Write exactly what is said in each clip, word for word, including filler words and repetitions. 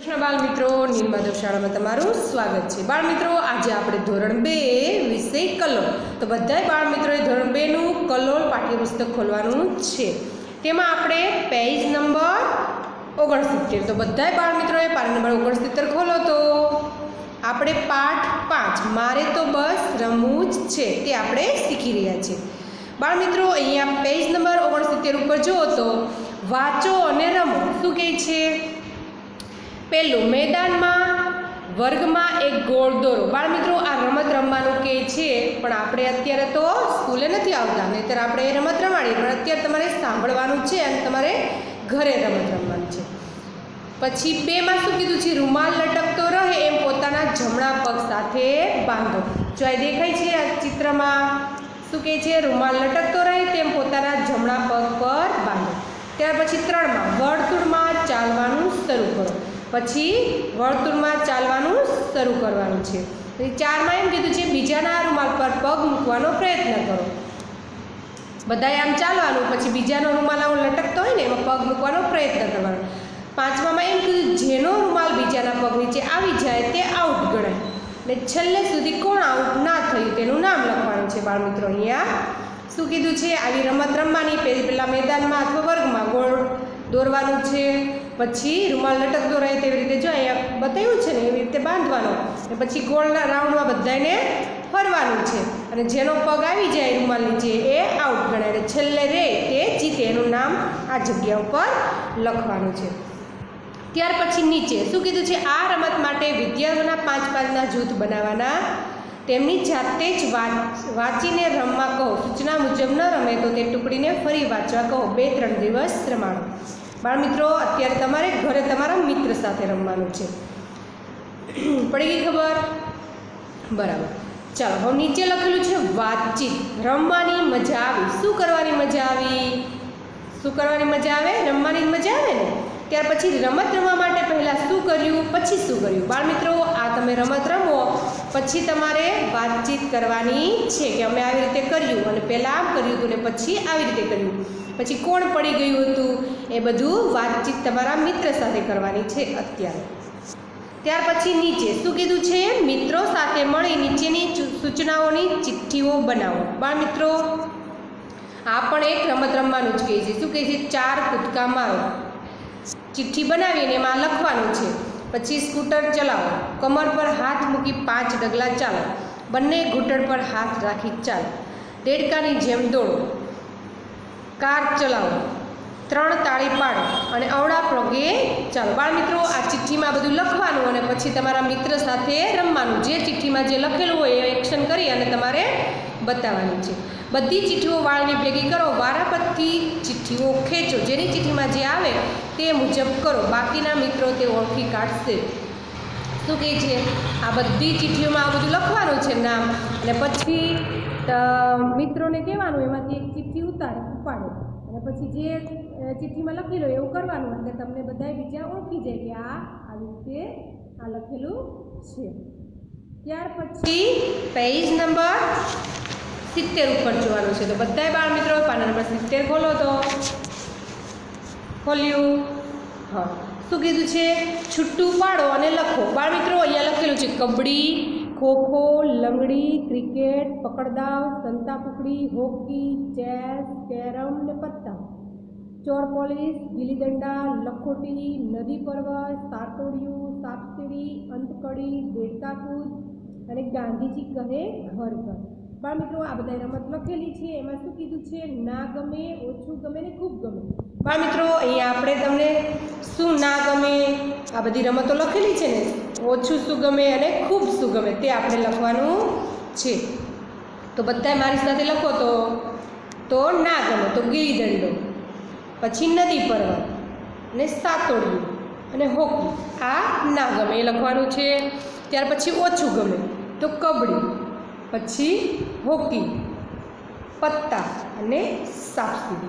बाल मित्रों नीलमाधव शाला में तमारू स्वागत है। बाल मित्रों आज आपणे धोरण बे विषय कलोल तो बधाय बाल मित्रों धोरण बे नु कलोल पाठ्यपुस्तक खोलवानुं छे। तेमां आपणे पेज नंबर ओगणसित्तेर तो बधाय बाल मित्रों पाठ नंबर ओगणसित्तेर खोलो तो आपणे पाठ पांच मारे तो बस रमવું જ છે તે આપણે શીખી રહ્યા છીએ। बाल मित्रों अहींया पेज नंबर ओगणसित्तेर पर जुओ तो वाचो अने रमो शुं कहे छे। पहलू मैदान में वर्ग में एक गोल दौरो। बाळ मित्रों आ रमत रमवानुं कहे छे पण आपणे अत्यारे तो स्कूले नथी आवता नहीतर आपणे रमत रमाडीए पण अत्यारे तमारे सांभळवानुं छे अने तमारे घरे रमत रमवानी छे। पछी बे मां शुं कीधुं छे रूमाल लटकतो रहे एम पोताना जमणा पग साथे बांधो। जो आ देखाय छे आ चित्रमां शुं कहे छे रूमाल लटकतो रहे तेम पोताना जमणा पग पर बांधो। त्यार पछी त्रण मां वर्तुळमां चालवानुं शरू करो। पछी वर्तुळमां चालवानुं शरू करवानुं छे। चार मां एम कीधुं छे बीजाना रूमाल पर पग मूकવાનો प्रयत्न करो। बधाए आम चालवानुं पछी बीजानो रूमाल आવો लटकतो होय ने एमां पग मूकવાનો प्रयत्न करवानो। पांचमा में एम कीधुं जेनो रूमाल बीजाना पग नीचे आवी जाय ते आउट गणाय ने छेल्ले सुधी कोण आउट ना थयुं तेनुं नाम लखवानुं छे। बाळ मित्रों अहींया शुं कीधुं छे आवी रमत रमवानी पेला मैदानमां अथवा वर्गमां गोળ દોરવાનું છે। પછી રૂમાલ લટકતો રહે તેવી રીતે જો અહીંયા બતાવ્યું છે ને એવી રીતે બાંધવાનો અને પછી ગોળના રાઉન્ડમાં બધાને ફરવાનું છે અને જેનો પગ આવી જાય રૂમાલ નીચે એ આઉટ ગણાય અને છેલ્લે રહે તે જીતે એનું નામ આ જગ્યા ઉપર લખવાનું છે। ત્યાર પછી નીચે શું કીધું છે આ રમત માટે વિદ્યાર્થીઓના પાંચ પાંચના જૂથ બનાવવાના તેમની જાતે જ વાંચીને રમવા કહો। સૂચના મુજબ ન રમે તો તે ટુકડીને ફરી વાંચવા કહો। બે ત્રણ દિવસ રમાડો। बाळ मित्रों अत्यारे तमारे घरे तमारा मित्र साथे रमवानुं छे। पड़ी गई खबर बराबर। चलो हम नीचे लखेलुं छे वातचीत रमवानी मजा आवी। शुं करवानी मजा आवी शुं करवानी मजा आवे रमवानी मजा आवे ने। त्यार पछी रमत रमवा माटे पहेला शुं कर्युं पछी शुं कर्युं। बाळ मित्रों आ तमे रमत रमो पछी तमारे वातचीत करवानी छे के अमे आवी रीते कर्युं अने पहेला आम कर्युं हतुं ने पछी आवी रीते कर्युं पछी कोण पड़ी गयुं हतुं ए बधुं वातचीत तमारा मित्र साथे करवानी छे अत्यारे। त्यार पछी नीचे शुं कीधुं छे मित्रों साथे मळी नीचेनी सूचनाओनी चिठ्ठीओ बनावो। बाळ मित्रों आ पण एक रमत रमवानुं ज कहे छे। शुं कहे छे चार कूदका मारो। चिठ्ठी बनावीने एमां लखवानुं छे। पछी स्कूटर चलावो कमर पर हाथ मूकी पांच डगला चालो बंने घूंटण पर हाथ राखी चालो देडकानी जेम दौड़ो कार चलावो त्रण ताળી पाडो अने अवड़ा पगे चालो। बाळ मित्रों आ चिठ्ठीमां बधुं लखवानुं अने पछी तमारा मित्र साथे रमवानुं। जे चिठ्ठीमां जे लखेलुं होय ए एक्शन करी अने तमारे बताववानी छे। बधी चिठ्ठीओ वाळनी भेगी करो वाराफरती चिठ्ठीओ खेंचो जेनी चिठ्ठीमां जे आवे ते मुजब करो बाकीना मित्रों ते ओळखी काढशे। शुं कहे छे आ बधी चिठ्ठीओमां आ बधुं लखवानुं छे नाम अने पछी मित्रोने कहेवानुं एमांथी एक चिठ्ठी उतार उपाडो अने पछी जे चिठ्ठीमां लखेલું એવું કરવાનું એટલે તમને બધાય બીજા ઓળખી જાય કે આ આવી રીતે આ લખેલું છે। ત્યાર પછી પેજ નંબર સિત્તેર ઉપર જોવાનું છે તો બધાય બાળ મિત્રો પાના નંબર સિત્તેર ખોલો તો ખોલ્યું। હા શું કીધું છે છૂટું પાડો અને લખો। બાળ મિત્રો અહીંયા લખેલું છે કબડ્ડી ખોખો લંગડી ક્રિકેટ પકડદાવ સંતાકુકડી હોકી ચેસ કેરમ ને પત્તા ચોર પોલીસ ગીલી દંડા લખોટી નદી પર્વત સાતોડિયું સાપસીડી અંતકડી દેડકાકૂદ અને ગાંધીજી કહે ઘર ઘર। બાળ મિત્રો આ બધા રમત લખેલી છે એમાં શું કીધું છે ના ગમે ઓછું ગમે ને ખૂબ ગમે। બાળ મિત્રો અહીંયા આપણે તમને શું ના ગમે આ બધી રમતો લખેલી છે ને ઓછું શું ગમે અને ખૂબ શું ગમે તે આપણે લખવાનું છે। તો બધાય મારી સાથે લખો તો તો ના ગમે તો ગીલી દંડો પછી નદી પર્વત અને સાતોડિયું અને હોકી આ ના ગમે એ લખવાનું છે। ત્યાર પછી ઓછું ગમે તો કબડ્ડી પછી હોકી પત્તા અને સાપસીડી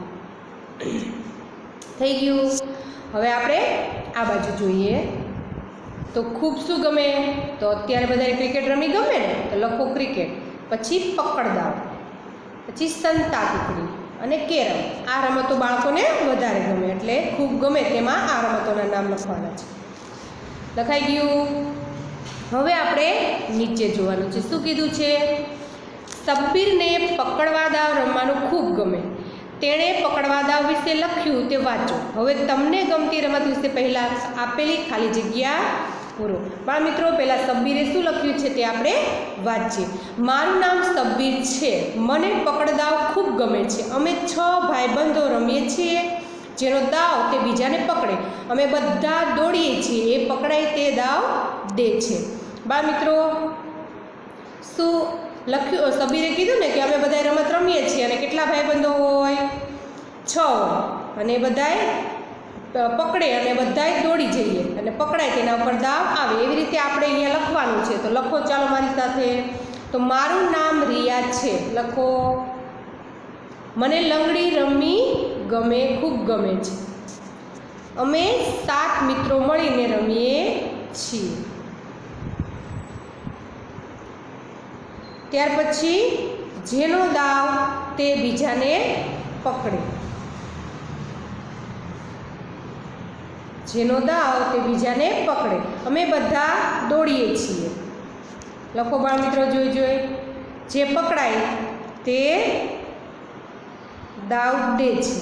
થઈ ગયું। હવે આપણે આ બાજુ જોઈએ તો ખૂબ શું ગમે તો અત્યારે બધાને ક્રિકેટ રમી ગમે ને તો લખો ક્રિકેટ પછી પકડદાવ પછી સંતાકુકડી અને કેરમ આ રમતો બાળકોને વધારે ગમે એટલે ખૂબ ગમે તેમાં આ રમતોના નામ લખવાના છે। લખાઈ ગયું। હવે આપણે નીચે જોવાનું છે। શું કીધું છે? સબ્બીરને પકડવા દાવ રમવાનું ખૂબ ગમે, તેણે પકડવા દાવ વિશે લખ્યું તે વાંચો। હવે તમને ગમતી રમત વિશે પહેલાં આપેલી ખાલી જગ્યા પૂરો। બાળ મિત્રો, પહેલાં સબ્બીરે શું લખ્યું છે તે આપણે વાંચીએ। મારું નામ સબ્બીર છે, મને પકડદાવ ખૂબ ગમે છે, અમે છ ભાઈબંધો રમીએ છીએ, જેનો દાવ તે બીજાને પકડે, અમે બધા દોડીએ છીએ, એ પકડાય તે દાવ દે છે। બાળ મિત્રો, શું લખ્યું? સબ્બીરે કીધું ને કે અમે બધા રમત રમીએ છીએ અને કેટલા ભાઈબંધો હોય? છ હોય, અને બધાય પકડે અને બધાય દોડી જઈએ અને પકડાય તેના ઉપર દાવ આવે, એવી રીતે આપણે અહીંયા લખવાનું છે। તો લખો ચાલો મારી સાથે। તો મારું નામ રિયા છે, લખો। મને લંગડી રમવી ગમે, ખૂબ ગમે છે, અમે સાત મિત્રો મળીને રમીએ છીએ। ત્યાર પછી જેનો દાવ તે બીજાને પકડે, જેનો દાવ તે બીજાને પકડે, અમે બધા દોડીએ છીએ। લખો બાળ મિત્રો, જોઈ જોઈ જે પકડાય તે દાવ દે છે।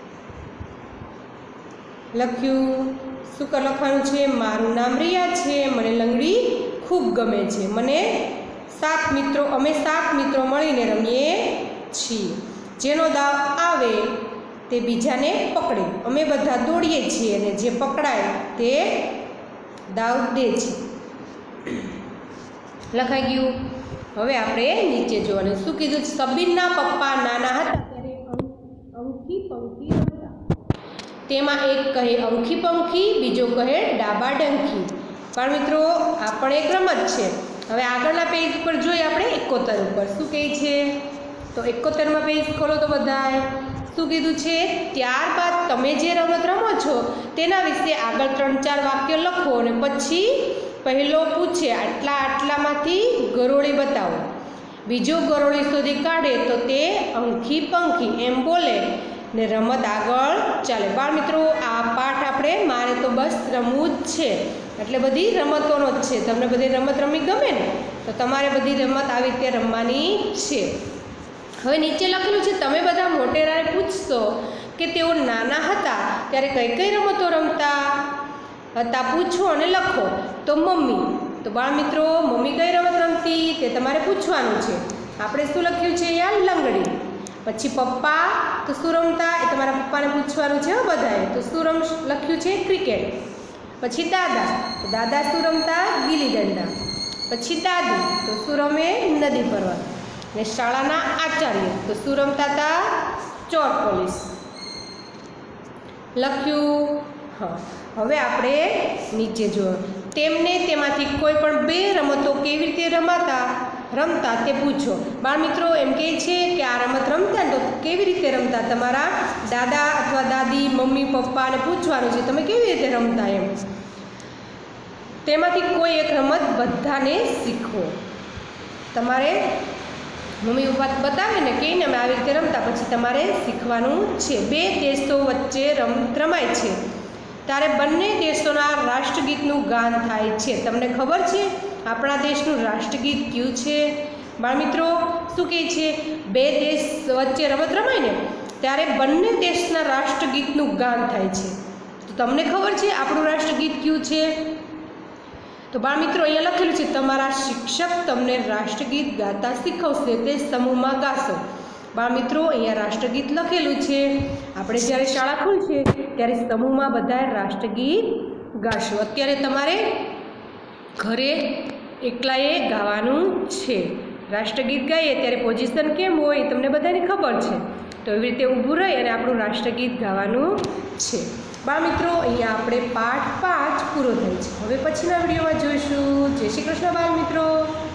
લખ્યું। શું કર લખવાનું છે? મારું નામ રિયા છે, મને લંગડી ખૂબ ગમે છે, મને સાત મિત્રો અમે સાત મિત્રો મળીને રમીએ છીએ, જેનો દાવ આવે તે બીજાને પકડે, અમે બધા દોડીએ છીએ અને જે પકડાય તે દાવ દે છે। લખાઈ ગયું। હવે આપણે નીચે જોવાનું। શું કીધું? સબ્બીરના પપ્પા નાના હતા ત્યારે અંખી પંખી રમતા, તેમાં એક કહે અંખી પંખી, બીજો કહે ડાબા ડંખી। પણ મિત્રો, આ પણ એક રમત છે। હવે આગળના પેજ ઉપર જોઈએ આપણે એકોતેર ઉપર શું કહે છે? તો એકોતેરમાં પેજ ખોલો તો બધાય શું કીધું છે? ત્યારબાદ તમે જે રમત રમો છો તેના વિશે આગળ ત્રણ ચાર વાક્યો લખો અને પછી પહેલો પૂછે આટલા આટલામાંથી ગરોળી બતાવો, બીજો ગરોળી શોધી કાઢે તો તે અંખી પંખી એમ બોલે ને રમત આગળ ચાલે। બાળ મિત્રો, આ પાઠ આપણે મારે તો બસ રમવું જ છે, એટલે બધી રમતોનો જ છે। તમને બધી રમત રમી ગમે ને, તો તમારે બધી રમત આવી રીતે રમવાની છે। હવે નીચે લખેલું છે, તમે બધા મોટેરાને પૂછશો કે તેઓ નાના હતા ત્યારે કઈ કઈ રમતો રમતા હતા, પૂછો અને લખો। તો મમ્મી, તો બાળ મિત્રો મમ્મી કઈ રમત રમતી તે તમારે પૂછવાનું છે। આપણે શું લખ્યું છે? યાર લંગડી। પછી પપ્પા તો શું રમતા એ તમારા પપ્પાને પૂછવાનું છે બધાએ। તો શું રમ લખ્યું છે? ક્રિકેટ। પછી દાદા, તો દાદા શું રમતા? ગીલી દંડા। પછી દાદી તો શું રમે? નદી ફરવા। ને શાળાના આચાર્ય તો શું રમતા હતા? ચોર પોલીસ। લખ્યું? હા। હવે આપણે નીચે જુઓ। તેમને તેમાંથી કોઈ પણ બે રમતો કેવી રીતે રમાતા રમતા તે પૂછો। બાળ મિત્રો એમ કહે છે કે આ રમત રમતા તો કેવી રીતે રમતા? તમારા દાદા અથવા દાદી, મમ્મી, પપ્પાને પૂછવાનું છે તમે કેવી રીતે રમતા એમ। તેમાંથી કોઈ એક રમત બધાને શીખવો। તમારે મમ્મી પપ્પા બતાવે ને કહીને અમે આવી રીતે રમતા, પછી તમારે શીખવાનું છે। બે દેશો વચ્ચે રમત રમાય છે ત્યારે બંને દેશોના રાષ્ટ્રગીતનું ગાન થાય છે। તમને ખબર છે આપણા દેશનું રાષ્ટ્રગીત કયું છે? બાળ મિત્રો શું કહે છે? બે દેશ વચ્ચે રમત રમાય ને ત્યારે બંને દેશના રાષ્ટ્રગીતનું ગાન થાય છે। તો તમને ખબર છે આપણું રાષ્ટ્રગીત કયું છે? તો બાળ મિત્રો અહીંયા લખેલું છે, તમારા શિક્ષક તમને રાષ્ટ્રગીત ગાતા શીખવશે, તે સમૂહમાં ગાશો। બાળ મિત્રો અહીંયા રાષ્ટ્રગીત લખેલું છે। આપણે જ્યારે શાળા ખુલશે ત્યારે સમૂહમાં બધાએ રાષ્ટ્રગીત ગાશું। અત્યારે તમારે ઘરે એકલાએ ગાવાનું છે। રાષ્ટ્રગીત ગાઈએ ત્યારે પોઝિશન કેમ હોય એ તમને બધાને ખબર છે। તો એવી રીતે ઊભું રહી અને આપણું રાષ્ટ્રગીત ગાવાનું છે। બાળ મિત્રો અહીંયા આપણે પાઠ પાંચ પૂરો થાય છે। હવે પછીના વિડીયોમાં જોઈશું। જય શ્રી કૃષ્ણ બાળ મિત્રો।